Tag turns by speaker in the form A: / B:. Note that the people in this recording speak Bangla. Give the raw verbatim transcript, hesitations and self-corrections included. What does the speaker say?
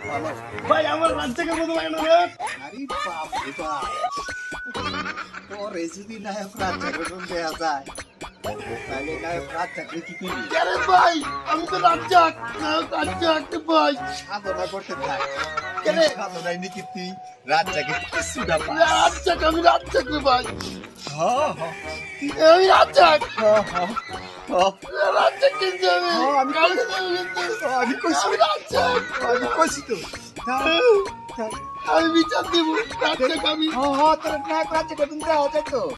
A: ভাই আমার রাজ্জাকের মতো লাগে না রে।
B: আরে বাপ রে বাপ, তোরে যদি নায়ক রাজ্জাকের মতো দেয়া যায় তাহলে নায়ক রাজ্জাককে কি করবি?
A: আরে ভাই আমি তো রাজ্জাক, নায়ক রাজ্জাক ভাই।
B: সাধনা করতে থাক,
A: কেন?
B: সাধনায় নাকি তুই রাজ্জাকে কিছুটা পাস।
A: রাজ্জাক, আমি রাজ্জাক রে ভাই।
B: হ্যাঁ হ্যাঁ
A: আমি রাজ্জাক,
B: হ্যাঁ হ্যাঁ হ্যাঁ,
A: রাজ্জাক কিন্তু আমি।
B: হ্যাঁ, আমি
A: কালকে যাবো কিন্তু।
B: আমি কইছি,
A: আমি রাজ্জাক,
B: আমি কইছি তো। হ্যাঁ, হ্যাঁ,
A: আমি বিচার দিব রাজ্জাক আমি।
B: হ্যাঁ, তোর নায়ক রাজ্জাকের মতো দেওয়া যায় তো।